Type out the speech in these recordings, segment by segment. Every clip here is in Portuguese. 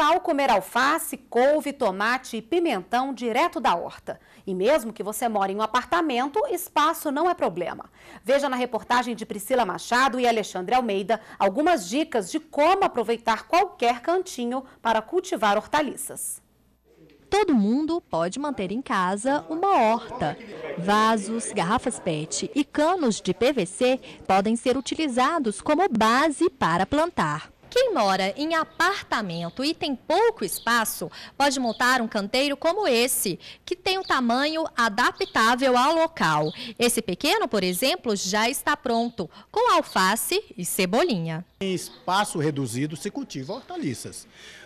tal comer alface, couve, tomate e pimentão direto da horta? E mesmo que você more em um apartamento, espaço não é problema. Veja na reportagem de Priscila Machado e Alexandre Almeida algumas dicas de como aproveitar qualquer cantinho para cultivar hortaliças. Todo mundo pode manter em casa uma horta. Vasos, garrafas PET e canos de PVC podem ser utilizados como base para plantar. Quem mora em apartamento e tem pouco espaço pode montar um canteiro como esse, que tem um tamanho adaptável ao local. Esse pequeno, por exemplo, já está pronto, com alface e cebolinha. Em espaço reduzido se cultiva hortaliças.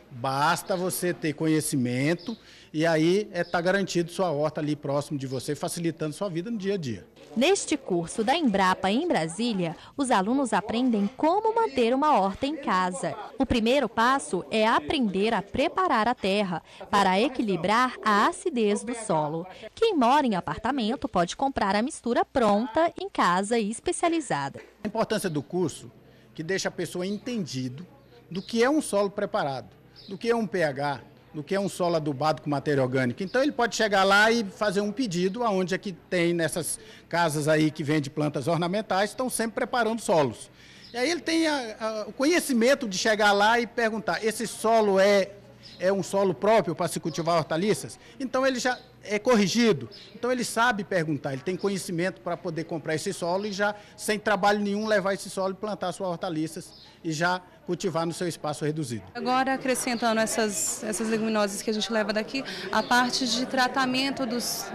Basta você ter conhecimento e aí está garantido sua horta ali próximo de você, facilitando sua vida no dia a dia. Neste curso da Embrapa em Brasília, os alunos aprendem como manter uma horta em casa. O primeiro passo é aprender a preparar a terra para equilibrar a acidez do solo. Quem mora em apartamento pode comprar a mistura pronta em casa e especializada. A importância do curso que deixa a pessoa entendido do que é um solo preparado, do que é um pH, do que é um solo adubado com matéria orgânica. Então ele pode chegar lá e fazer um pedido, aonde é que tem nessas casas aí que vende plantas ornamentais, estão sempre preparando solos. E aí ele tem o conhecimento de chegar lá e perguntar, esse solo é um solo próprio para se cultivar hortaliças? Então ele já é corrigido, então ele sabe perguntar, ele tem conhecimento para poder comprar esse solo e já, sem trabalho nenhum, levar esse solo e plantar suas hortaliças e já cultivar no seu espaço reduzido. Agora, acrescentando essas leguminosas que a gente leva daqui, a parte de tratamento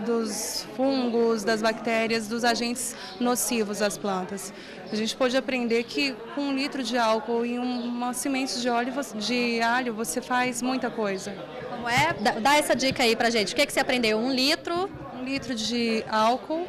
dos fungos, das bactérias, dos agentes nocivos às plantas. A gente pode aprender que com 1 litro de álcool e uma semente de alho você faz muita coisa. Como é? Dá essa dica aí pra gente. O que você aprendeu? 1 litro? 1 litro de álcool,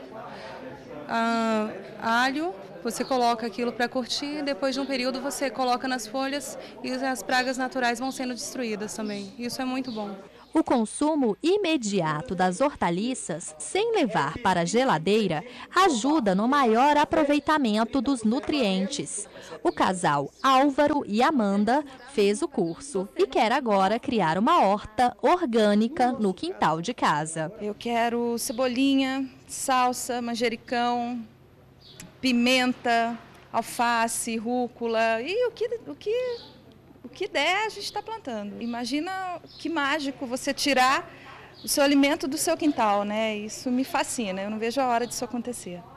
alho, você coloca aquilo para curtir, depois de um período você coloca nas folhas e as pragas naturais vão sendo destruídas também. Isso é muito bom. O consumo imediato das hortaliças, sem levar para a geladeira, ajuda no maior aproveitamento dos nutrientes. O casal Álvaro e Amanda fez o curso e quer agora criar uma horta orgânica no quintal de casa. Eu quero cebolinha, salsa, manjericão, pimenta, alface, rúcula e o que der a gente está plantando. Imagina que mágico você tirar o seu alimento do seu quintal, né? Isso me fascina, eu não vejo a hora disso acontecer.